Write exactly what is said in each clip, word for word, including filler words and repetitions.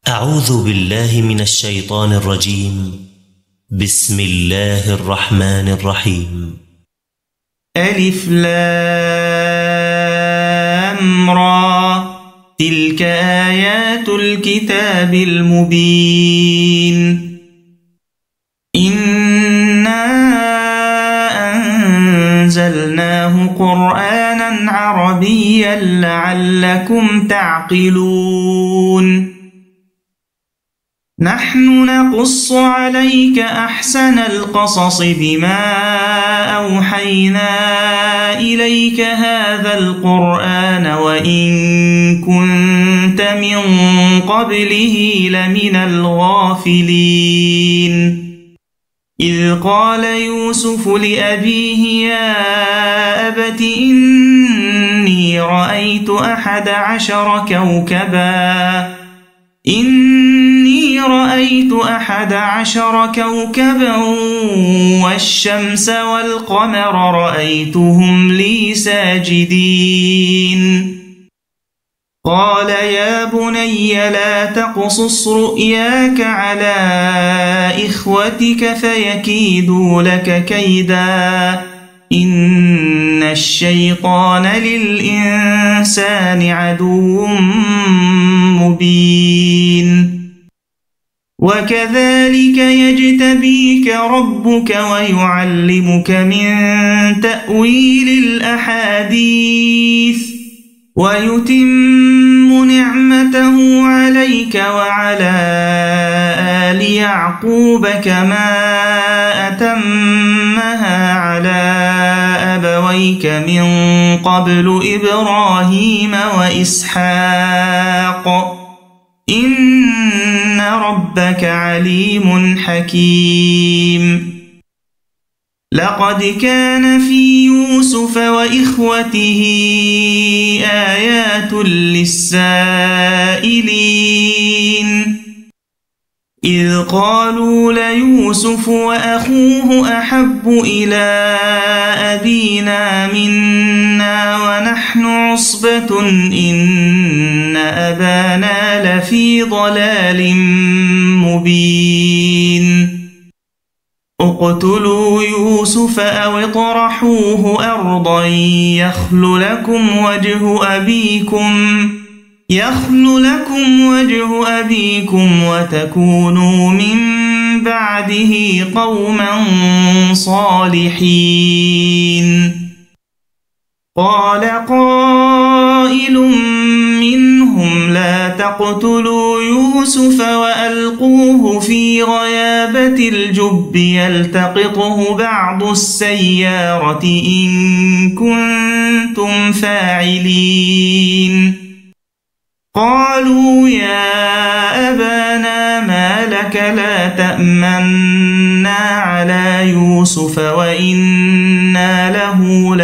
أعوذ بالله من الشيطان الرجيم. بسم الله الرحمن الرحيم. ألف لام را، تلك آيات الكتاب المبين. إنا أنزلناه قرآنا عربيا لعلكم تعقلون. نحن نقص عليك أحسن القصص بما أوحينا إليك هذا القرآن وإن كنت من قبله لمن الغافلين. إذ قال يوسف لأبيه يا أبت إني رأيت أحد عشر كوكبا إني رأيت أحد عشر كوكبا والشمس والقمر رأيتهم لي ساجدين. قال يا بني لا تقصص رؤياك على إخوتك فيكيدوا لك كيدا إن الشيطان للإنسان عدو مبين. وكذلك يجتبيك ربك ويعلمك من تأويل الأحاديث ويتم نعمته عليك وعلى آل يعقوب كما أتمها على أبويك من قبل إبراهيم وإسحاق إن ربك عليم حكيم. لقد كان في يوسف وإخوته آيات للسائلين إذ قالوا ليوسف وأخوه أحب إلى أبينا منا ونحن عصبة إن أبانا لفي ضلال مبين. اقتلوا يوسف أو اطرحوه أرضا يخل لكم وجه أبيكم يخل لكم وجه أبيكم وتكونوا من بعده قوما صالحين. قال قائل منهم لا تقتلوا يوسف وألقوه في غيابة الجب يلتقطه بعض السيارة إن كنتم فاعلين. قالوا يا أبانا ما لك لا تأمنا على يوسف وإنا له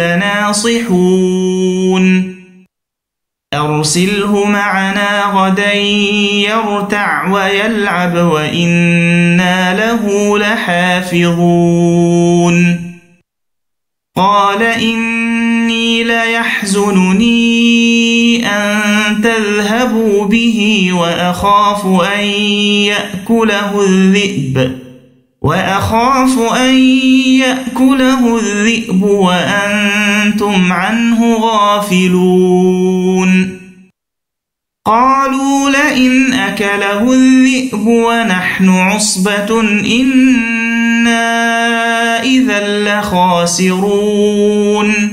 لناصحون. أرسله معنا غدا يرتع ويلعب وإنا له لحافظون. قال إني ليحزنني أن تذهبوا به وأخاف أن يأكله الذئب وأخاف أن يأكله الذئب وأنتم عنه غافلون. قالوا لئن أكله الذئب ونحن عصبة إنا إذا لخاسرون.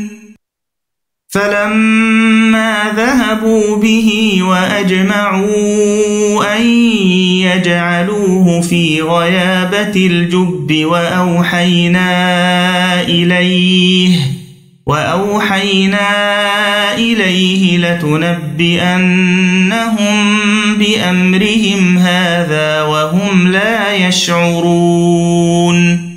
فلما ذهبوا به وأجمعوا أن يجعلوه في غيابة الجب وأوحينا إليه وأوحينا إليه لتنبئنهم بأمرهم هذا وهم لا يشعرون.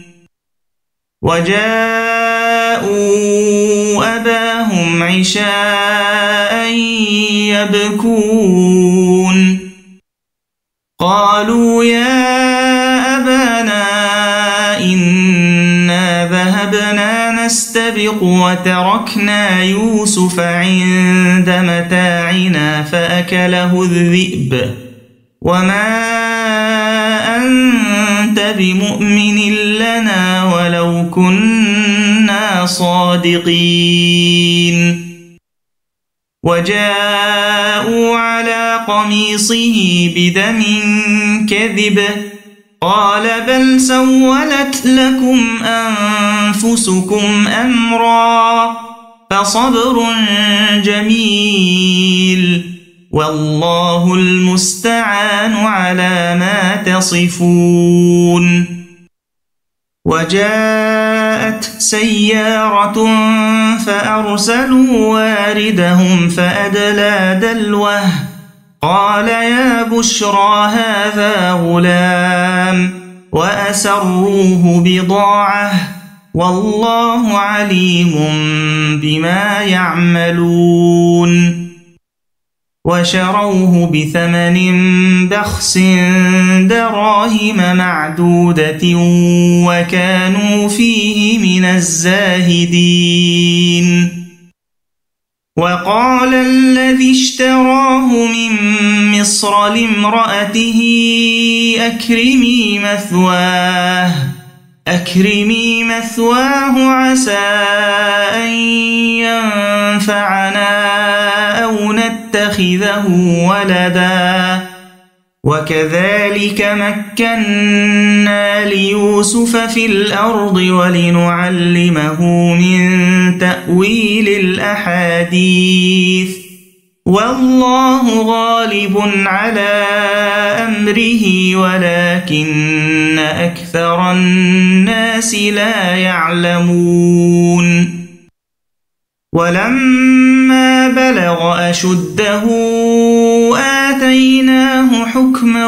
وجاءوا أباهم عشاء يبكون. قالوا يا أبانا إنا ذهبنا نستبق وتركنا يوسف عند متاعنا فأكله الذئب وما أنت بمؤمن لنا ولو كنا صادقين وجاءوا على قميصه بدم كذب قال بل سولت لكم أنفسكم أمرا فصبر جميل والله المستعان على ما تصفون وجاءت سيارة فأرسلوا واردهم فأدلى دلوه قال يا بشرى هذا غلام وأسروه بضاعة والله عليم بما يعملون وشروه بثمن بخس دراهم معدودة وكانوا فيه من الزاهدين وقال الذي اشتراه من مصر لامرأته أكرمي مثواه أكرمي مثواه عسى أن ينفعنا أو نتخذه ولدا وكذلك مكنا ليوسف في الأرض ولنعلمه من تأويل الأحاديث والله غالب على أمره ولكن أكثر الناس لا يعلمون ولما بلغ أشده آتيناه حكما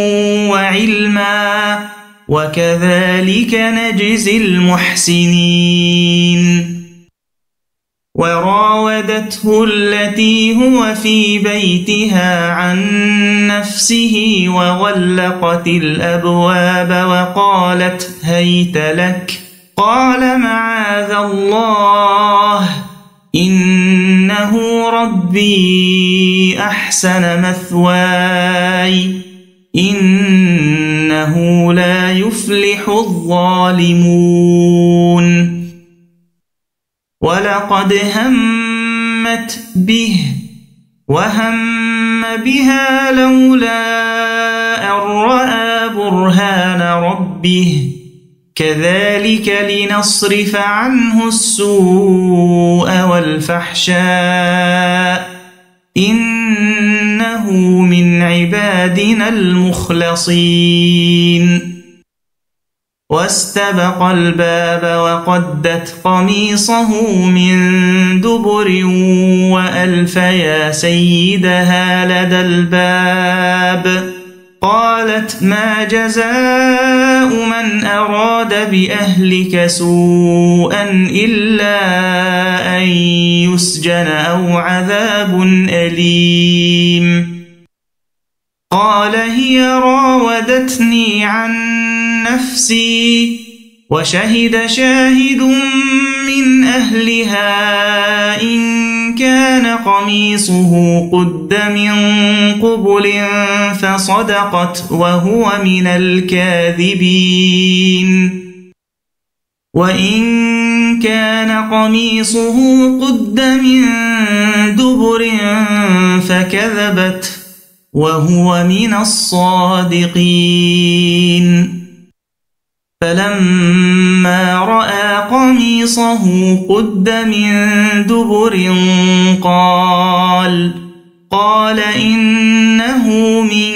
وعلما وكذلك نجزي المحسنين وراودته التي هو في بيتها عن نفسه وغلقت الأبواب وقالت هيت لك قال معاذ الله إنه ربي أحسن مثواي إنه لا يفلح الظالمون ولقد همت به وهم بها لولا أن رأى برهان ربه كذلك لنصرف عنه السوء والفحشاء إنه من عبادنا المخلصين واستبق الباب وقدت قميصه من دبر وألف يا سيدها لدى الباب قالت ما جزاء من أراد بأهلك سوءا إلا أن يسجن أو عذاب أليم قال هي راودتني عن نفسي وشهد شاهد من أهلها إن كان قميصه قد من قبل فصدقت وهو من الكاذبين وإن كان قميصه قد من دبر فكذبت وهو من الصادقين فلما رأى قميصه قد من دبر قال قال إنه من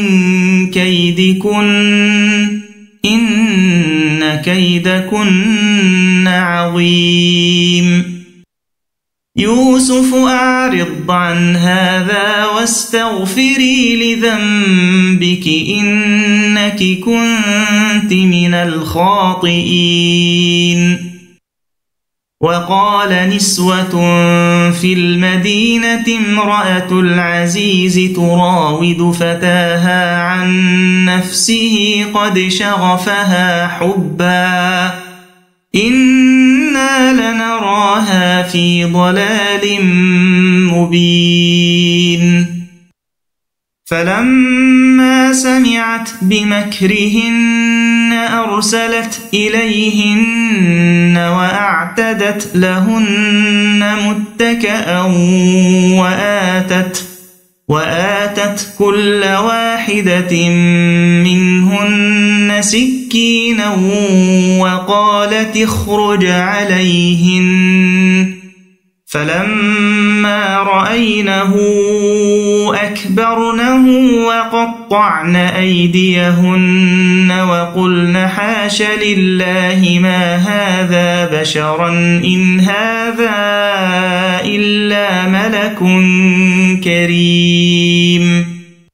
كيدكن إن كيدكن عظيم يوسف أعرض عن هذا واستغفري لذنبك إنك كنت من الخاطئين وقال نسوة في المدينة امرأة العزيز تراود فتاها عن نفسه قد شغفها حبا إنا لنراها في ضلال مبين فلما سمعت بمكرهن أرسلت إليهن وأعتدت لهن متكأ وآتت وآتت كل واحدة منهن سكينا وقالت اخرج عليهن فلما رأينه أكبرنه وقطعن أيديهن وقلن حاش لله ما هذا بشرا إن هذا إلا ملك كريم.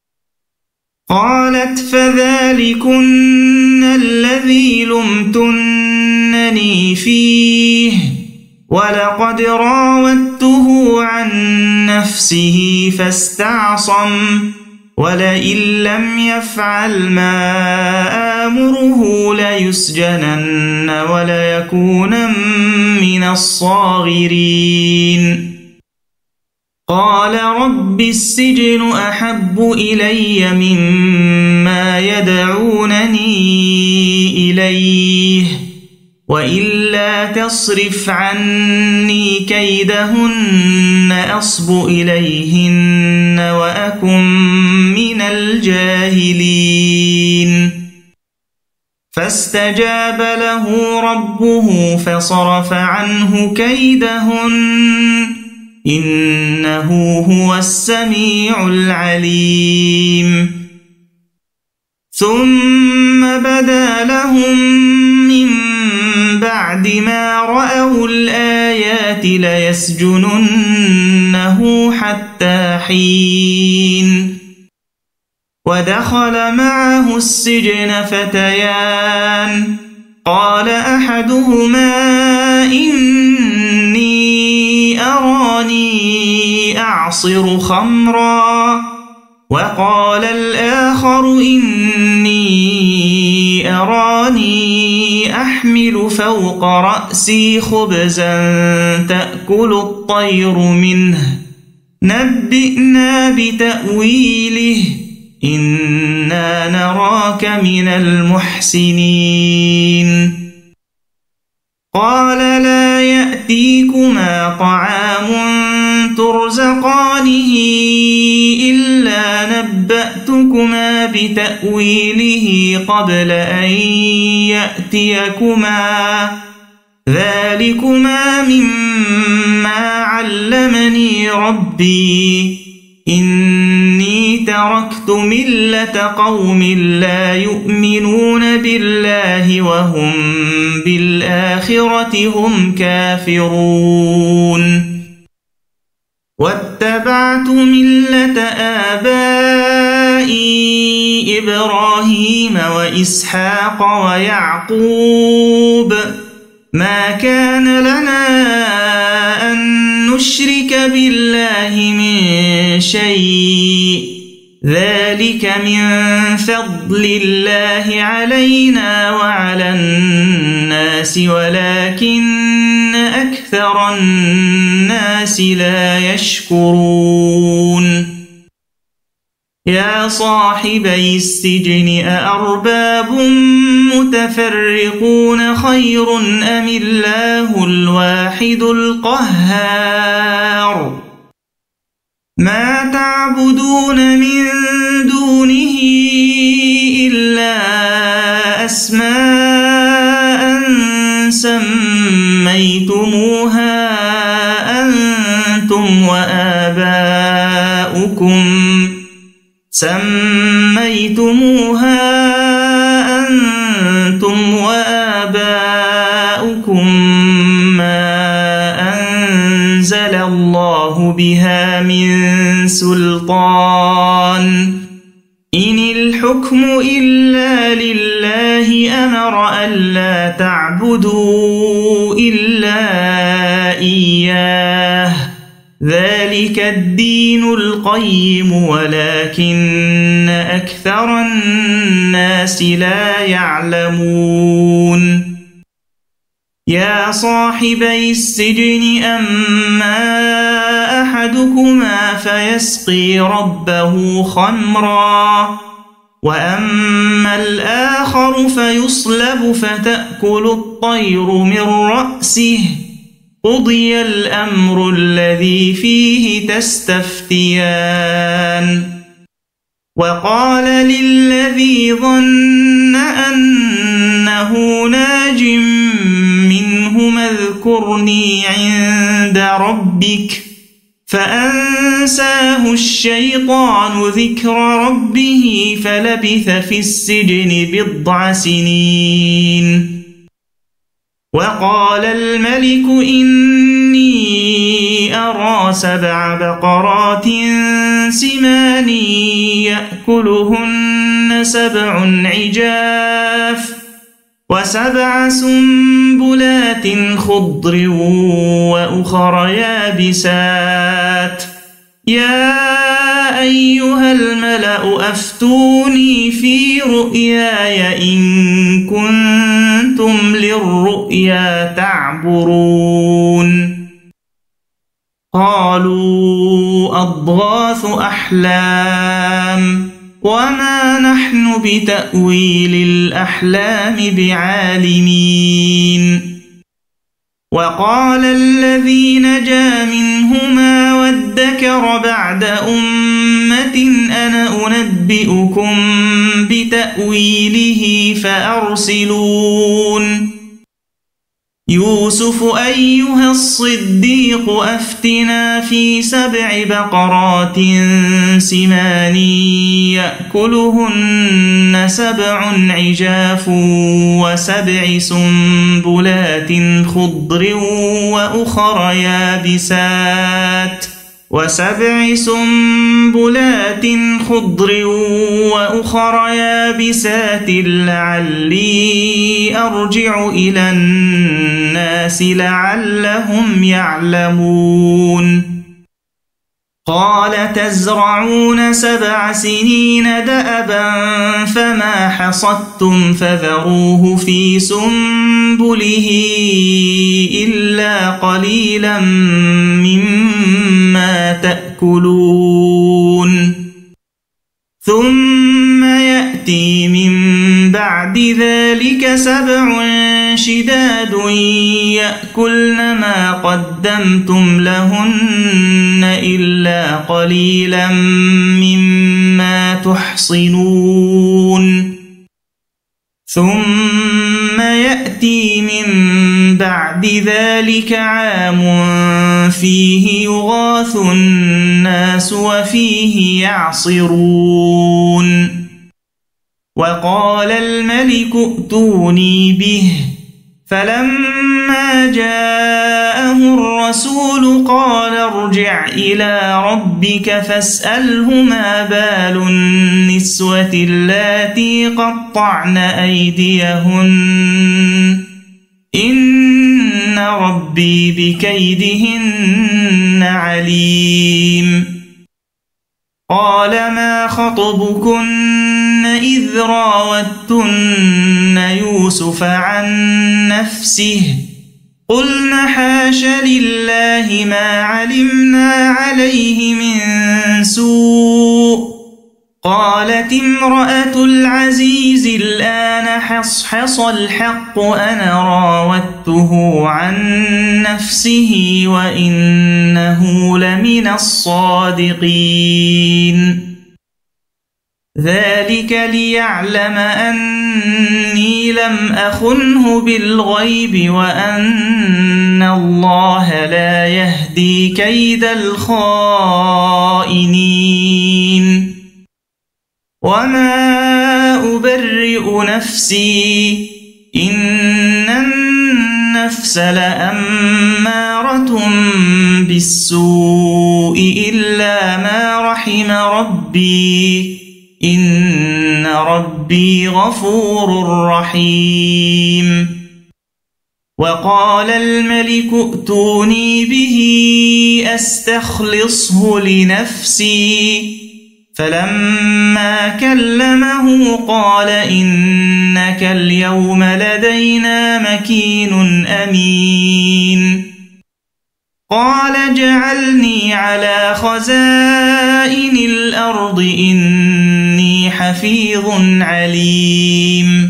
قالت فذلكن الذي لمتنني فيه ولقد راودته عن نفسه فاستعصم ولئن لم يفعل ما آمره ليسجنن وليكونن من الصاغرين. قال رب السجن أحب إلي مما يدعونني إليه وإلا تصرف عني كيدهن أصب إليهن وأكن من الجاهلين. فاستجاب له ربه فصرف عنه كيدهن إنه هو السميع العليم. ثم بدا لهم من بعد ما رأوا الآيات ليسجننه حتى حين. ودخل معه السجن فتيان قال أحدهما إني أراني أعصر خمرا وقال الآخر إني أراني أحمل فوق رأسي خبزا تأكل الطير منه نبئنا بتأويله إنا نراك من المحسنين. قال لا يأتيكما طعام ترزقانه إلا نبأتكما بتأويله قبل أن يأتيكما ذلكما مما علمني ربي إني تركت ملة قوم لا يؤمنون بالله وهم بالآخرة هم كافرون. واتبعت ملة آبائي إبراهيم وإسحاق ويعقوب ما كان لنا أن نشرك بالله من شيء ذلك من فضل الله علينا وعلى الناس ولكن أكثر الناس لا يشكرون. يا صاحبي السجن أأرباب متفرقون خير أم الله الواحد القهار. ما تعبدون من دونه إلا أسماء سميتموها أنتم وآباؤكم سميتموها أنتم وآباؤكم ما أنزل الله بها من سلطان إن الحكم إلا لله أمر ألا تعبدوا إلا إياه ذلك الدين القيم ولكن أكثر الناس لا يعلمون. يا صاحبي السجن أما أحدكما فيسقي ربه خمرا وأما الآخر فيصلب فتأكل الطير من رأسه قضي الأمر الذي فيه تستفتيان وقال للذي ظن أنه ناج منهما اذكرني عند ربك فأنساه الشيطان ذكر ربه فلبث في السجن بضع سنين وقال الملك إني أرى سبع بقرات سمان يأكلهن سبع عجاف وسبع سنبلات خضر وأخر يابسات يا أيها الملأ أفتوني في رؤياي إن كنتم للرؤيا تعبرون قالوا أضغاث أحلام وما نحن بتأويل الأحلام بعالمين وقال الذي نجا منهما وادكر بعد أمة أنا أنبئكم بتأويله فأرسلون يوسف أيها الصديق أفتنا في سبع بقرات سمان يأكلهن سبع عجاف وسبع سنبلات خضر وأخر يابسات وسبع سنبلات خضر وأخر يابسات لعلي أرجع إلى الناس لعلهم يعلمون قال تزرعون سبع سنين دأبا فما حصدتم فذروه في سنبله إلا قليلا مما تأكلون ثم يأتي من بعد ذلك سبع شداد يأكلن ما قدمتم لهن إلا قليلا مما تحصنون ثم يأتي من بعد ذلك عام فيه يغاث الناس وفيه يعصرون وقال الملك ائتوني به فلما جاءه الرسول قال ارجع إلى ربك فاسأله ما بال النسوة اللاتي قطعن أيديهن إن ربي بكيدهن عليم قال ما خطبكن إذ راوتن يوسف عن نفسه قلن حاش لله ما علمنا عليه من سوء قالت امرأة العزيز الآن حصحص الحق أنا راودته عن نفسه وإنه لمن الصادقين ذلك ليعلم أني لم أخنه بالغيب وأن الله لا يهدي كيد الخائنين وما أبرئ نفسي إن النفس لأمارة بالسوء إلا ما رحم ربي إن ربي غفور رحيم وقال الملك ائتوني به أستخلصه لنفسي فلما كلمه قال إنك اليوم لدينا مكين أمين قال اجعلني على خزائن الأرض إني حفيظ عليم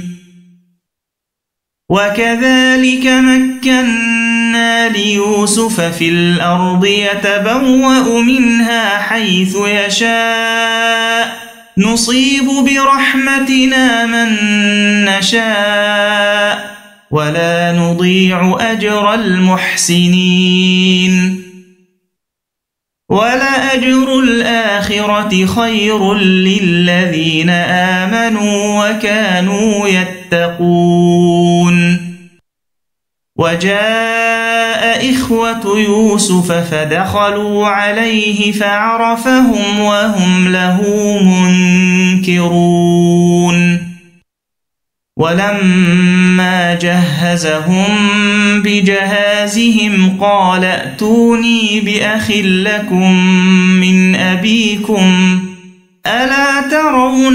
وكذلك مكنا ليوسف في الأرض يتبوأ منها حيث يشاء نصيب برحمتنا من نشاء ولا نضيع أجر المحسنين ولأجر الآخرة خير للذين آمنوا وكانوا يتقون وجاء إخوة يوسف فدخلوا عليه فعرفهم وهم له منكرون ولما جهزهم بجهازهم قال ائتوني بأخ لكم من أبيكم ألا ترون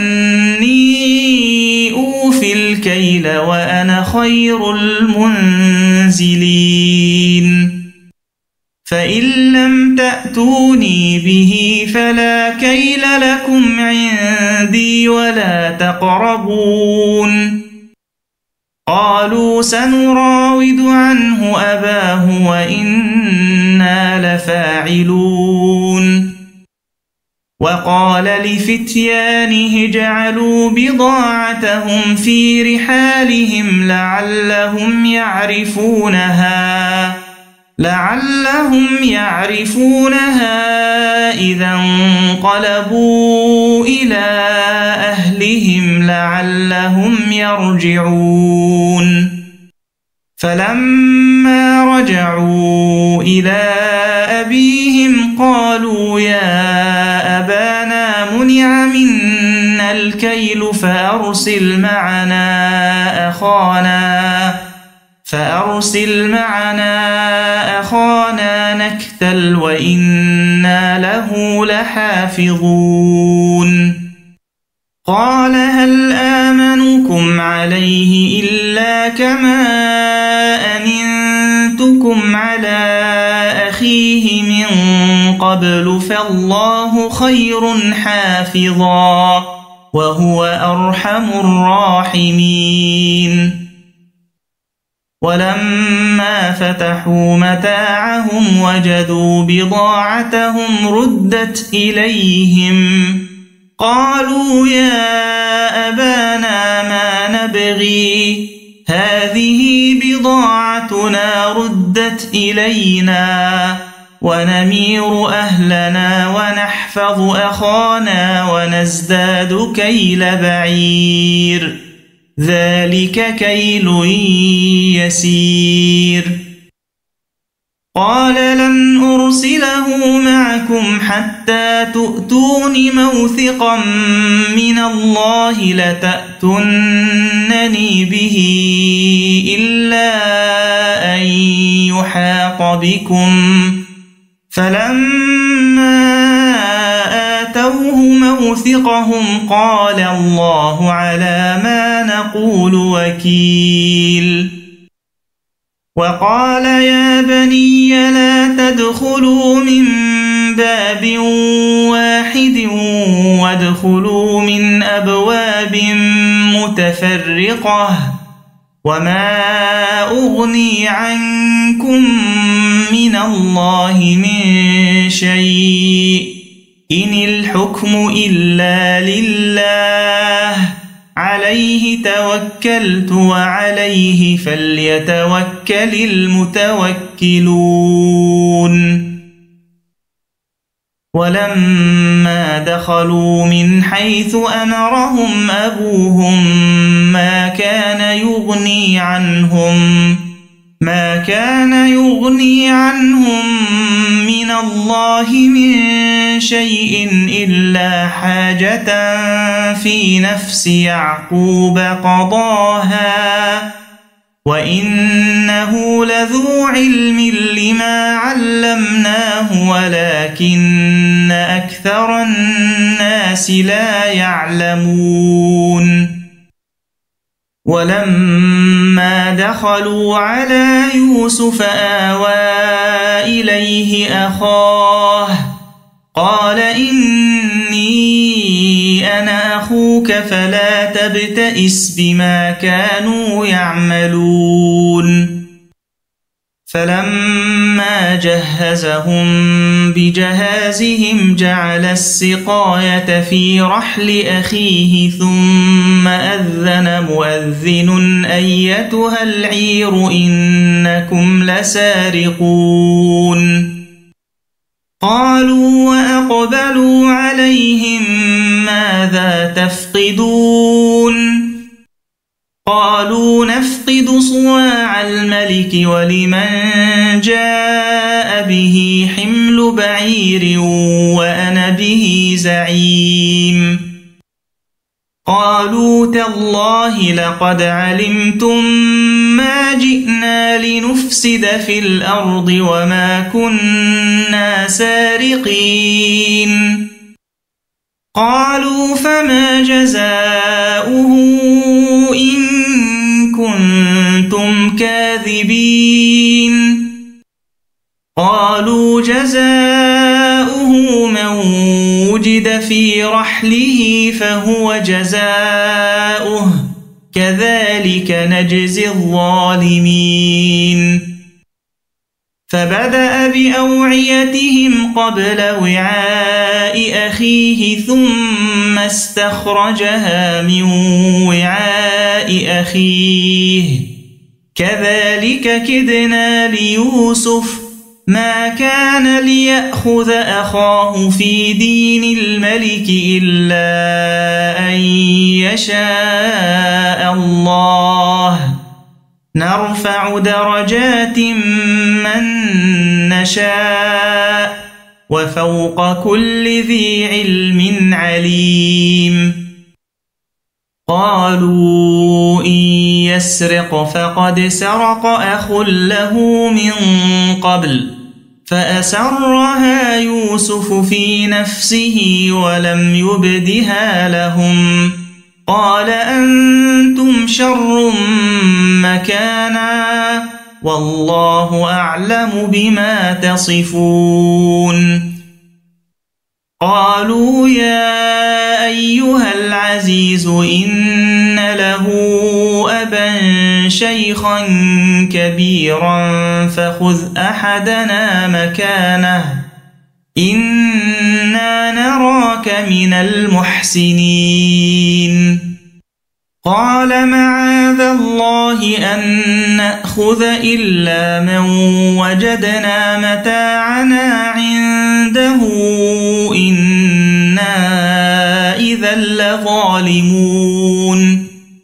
أني أوفي الكيل وأنا خير المنزلين فإن لم تأتوني به فلا كيل لكم عندي ولا تقربون قالوا سنراود عنه أباه وإنا لفاعلون وقال لفتيانه اجعلوا بضاعتهم في رحالهم لعلهم يعرفونها لعلهم يعرفونها إذا انقلبوا إلى أهلهم لعلهم يرجعون فلما رجعوا إلى أبيهم قالوا يا أبانا منع منا الكيل فأرسل معنا أخانا فأرسل معنا أخانا نكتل وإنا له لحافظون قال هل آمنكم عليه إلا كما أمنتكم على أخيه من قبل فالله خير حافظا وهو أرحم الراحمين ولما فتحوا متاعهم وجدوا بضاعتهم ردت إليهم قالوا يا أبانا ما نبغي هذه بضاعتنا ردت إلينا ونمير أهلنا ونحفظ أخانا ونزداد كيل بعير ذلك كيل يسير قال لن أرسله معكم حتى تؤتون موثقا من الله لتأتونني به إلا أن يحاط بكم فلما آتوه موثقهم قال الله على ما نقول وكيل وقال يا بني لا تدخلوا من باب واحد وادخلوا من أبواب متفرقة وما أغني عنكم من الله من شيء إن الحكم إلا لله عليه توكلت وعليه فليتوكل المتوكلون ولما دخلوا من حيث أمرهم أبوهم ما كان يغني عنهم ما كان يغني عنهم من الله من شيء إلا حاجة في نفس يعقوب قضاها وإنه لذو علم لما علمناه ولكن أكثر الناس الناس لا يعلمون ولما دخلوا على يوسف آوى إليه أخاه قال إني أنا أخوك فلا تبتئس بما كانوا يعملون فلما جهزهم بجهازهم جعل السقاية في رحل أخيه ثم أذن مؤذن أيتها العير إنكم لسارقون قالوا وأقبلوا عليهم ماذا تفقدون قالوا نفقد صواع الملك ولمن جاء به حمل بعير وأنا به زعيم قالوا تالله لقد علمتم ما جئنا لنفسد في الأرض وما كنا سارقين قالوا فما جزاؤه إن كنتم كاذبين قالوا جزاؤه من وجد في رحله فهو جزاؤه كذلك نجزي الظالمين فبدأ بأوعيتهم قبل وعاء أخيه ثم استخرجها من وعاء أخيه كذلك كدنا ليوسف ما كان ليأخذ أخاه في دين الملك إلا أن يشاء الله نرفع درجات من نشاء وفوق كل ذي علم عليم قالوا إن يسرق فقد سرق أخ له من قبل فأسرها يوسف في نفسه ولم يبدها لهم قال أنتم شر مكانا والله أعلم بما تصفون قالوا يا أيها العزيز إن له أبا شيخا كبيرا فخذ أحدنا مكانه إنا نراك من المحسنين قال معاذ الله أن نأخذ إلا من وجدنا متاعنا عنده إنا إذا لظالمون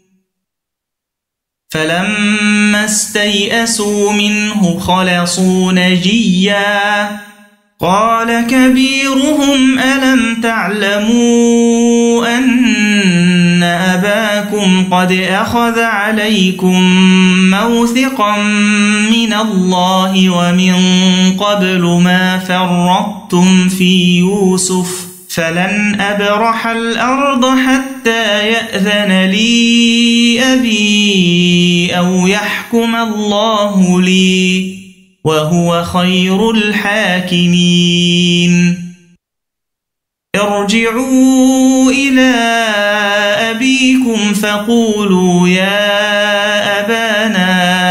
فلما استيئسوا منه خلصوا نجيا قال كبيرهم ألم تعلموا أن أباكم قد أخذ عليكم موثقا من الله ومن قبل ما فرطتم في يوسف فلن أبرح الأرض حتى يأذن لي أبي أو يحكم الله لي وهو خير الحاكمين ارجعوا إلى أبيكم فقولوا يا أبانا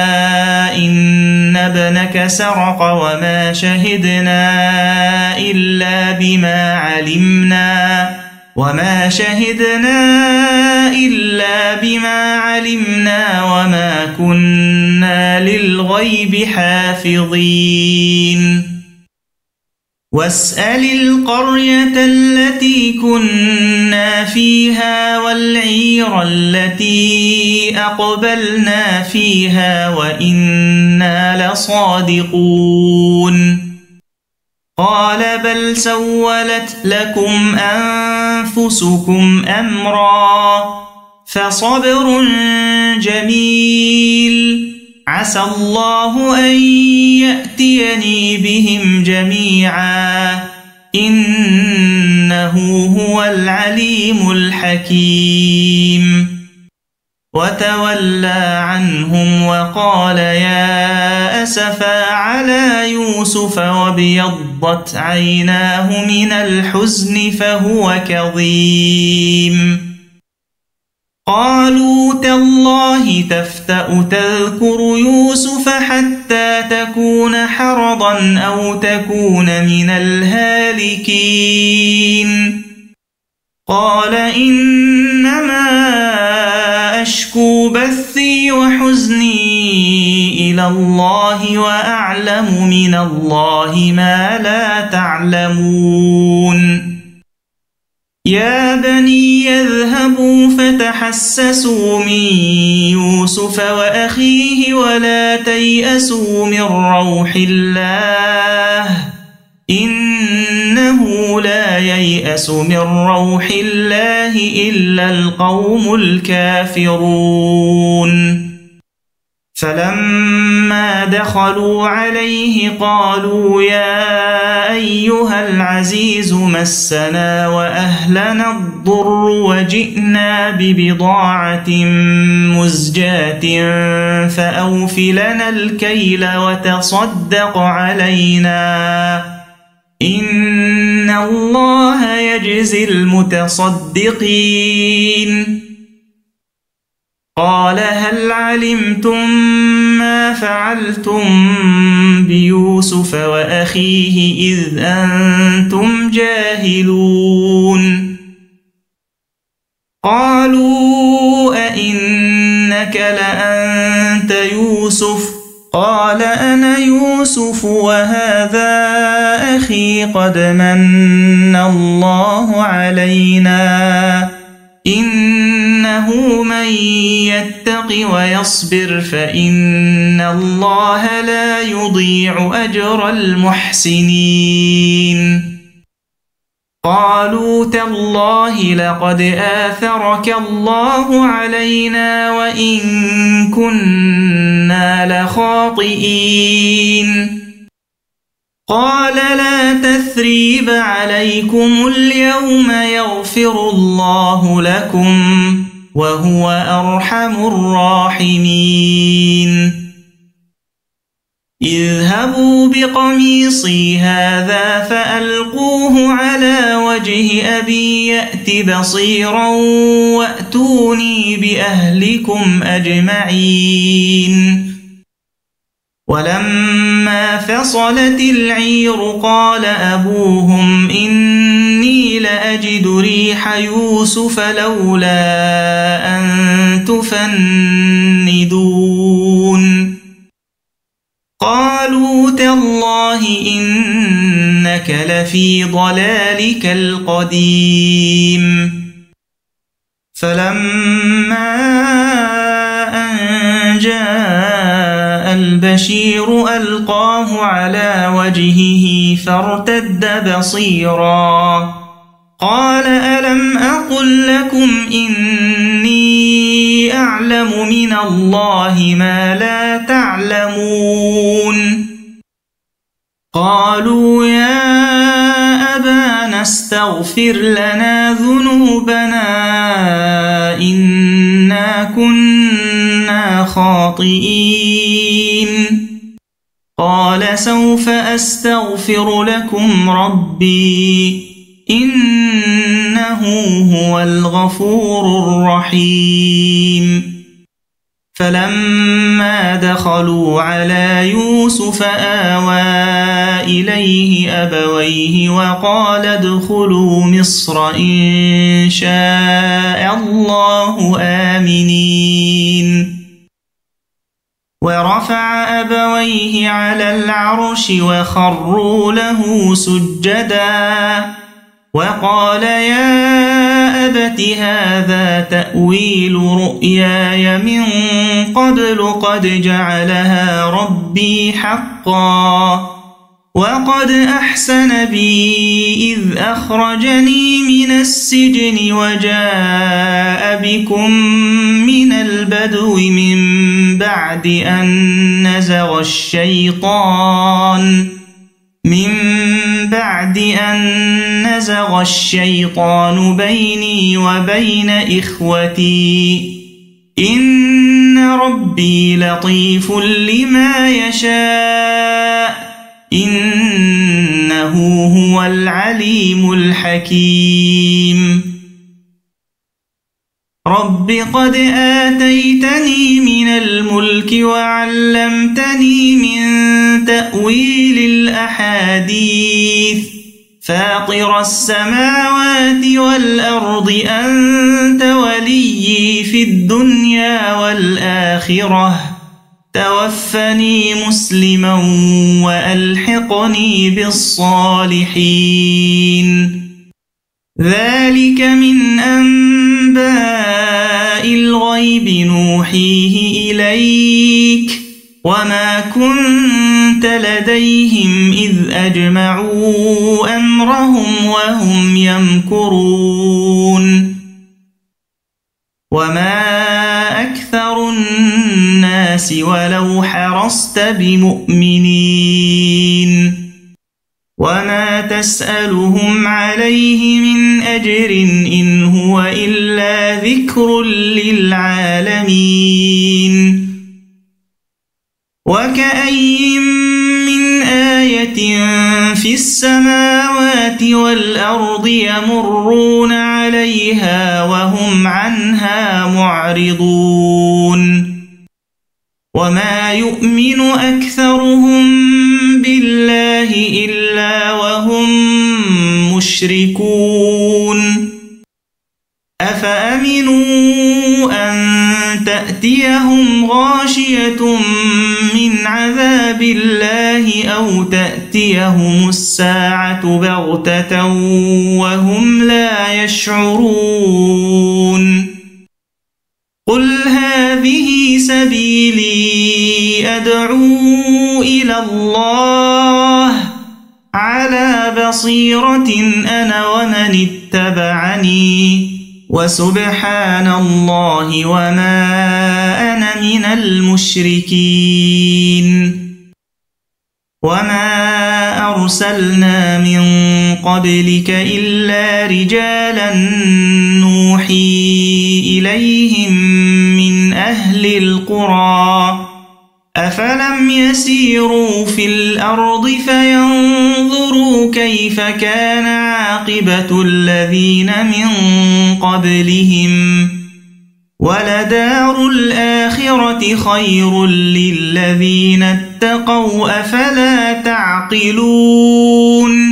إن ابنك سرق وما شهدنا إلا بما علمنا وما شهدنا إلا بما علمنا وما كنا للغيب حافظين واسأل القرية التي كنا فيها والعير التي أقبلنا فيها وإنا لصادقون قال بل سولت لكم أنفسكم أمرا فصبر جميل عسى الله أن يأتيني بهم جميعا إن إنه هو العليم الحكيم وتولى عنهم وقال يا أسفا على يوسف وابيضت عيناه من الحزن فهو كظيم قالوا تالله تفتأ تذكر يوسف حتى تكون حرضا أو تكون من الهالكين قال إنما أشكو بثي وحزني إلى الله وأعلم من الله ما لا تعلمون يا بني اذهبوا فتحسسوا من يوسف وأخيه ولا تيأسوا من روح الله إنه لا ييأس من روح الله إلا القوم الكافرون فلما دخلوا عليه قالوا يا أيها العزيز مسنا وأهلنا الضر وجئنا ببضاعة مزجاة فأوف لنا الكيل وتصدق علينا إن الله يجزي المتصدقين قال هل علمتم ما فعلتم بيوسف وأخيه إذ أنتم جاهلون قالوا أئنك لأنت يوسف قال أنا يوسف وهذا أخي قد من الله علينا إنه من يتق ويصبر فإن الله لا يضيع أجر المحسنين قالوا تالله لقد آثرك الله علينا وإن كنا لخاطئين قال لا تثريب عليكم اليوم يغفر الله لكم وهو أرحم الراحمين اذهبوا بقميصي هذا فألقوه على وجه أبي يأت بصيرا وأتوني بأهلكم أجمعين ولما فصلت العير قال أبوهم إني لأجد ريح يوسف لولا أن تفندون قالوا تالله إنك لفي ضلالك القديم فلما أن جاء البشير ألقاه على وجهه فارتد بصيرا قال ألم أقل لكم إني أعلم من الله ما لا تعلمون قالوا يا أبانا استغفر لنا ذنوبنا إنا كنا خاطئين قال سوف أستغفر لكم ربي إنه هو الغفور الرحيم فلما دخلوا على يوسف آوى إليه أبويه وقال ادخلوا مصر إن شاء الله آمنين ورفع أبويه على العرش وخروا له سجدا وقال يا أبت هذا تأويل رؤياي من قبل قد جعلها ربي حقا وقد أحسن بي إذ أخرجني من السجن وجاء بكم من البدو من بعد أن نزغ الشيطان من بعد أن نزغ الشيطان بيني وبين إخوتي إن ربي لطيف لما يشاء إنه هو العليم الحكيم رب قد آتيتني من الملك وعلمتني من تأويل الأحاديث فاطر السماوات والأرض أنت وليي في الدنيا والآخرة توفني مسلما وألحقني بالصالحين ذلك من أنباء الغيب نوحيه إليك وما كنت لديهم إذ أجمعوا أمرهم وهم يمكرون وما أكثر الناس ولو حرصت بمؤمنين وما تسألهم عليه من أجر إن هو إلا ذكر للعالمين وكأي من آية في السماوات والأرض يمرون عليها وهم عنها معرضون وما يؤمن أكثرهم بالله إلا وهم مشركون أفأمنوا أن تأتيهم غاشية من عذاب الله أو تأتيهم الساعة بغتة وهم لا يشعرون قل هذه سبيلي أدعو إلى الله على بصيرة أنا ومن اتبعني وسبحان الله وما أنا من المشركين وما أرسلنا من قبلك إلا رجالا نوحي إليهم من أهل القرى أفلم يسيروا في الأرض فينظروا كيف كان عاقبة الذين من قبلهم ولدار الآخرة خير للذين اتقوا أفلا تعقلون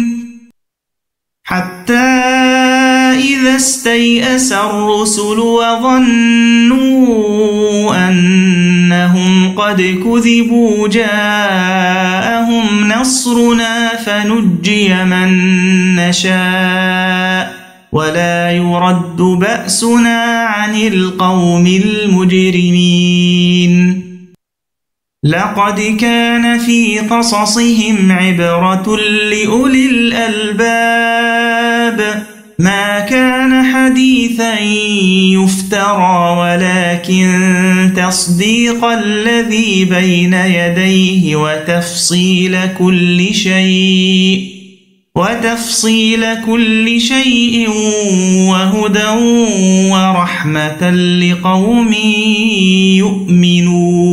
حتى إذا استيأس الرسل وظنوا أنهم قد كذبوا جاءهم نصرنا فنجي من نشاء ولا يرد بأسنا عن القوم المجرمين لقد كان في قصصهم عبرة لأولي الألباب ما كان حديثا يفترى ولكن تصديق الذي بين يديه وتفصيل كل شيء وتفصيل كل شيء وهدى ورحمة لقوم يؤمنون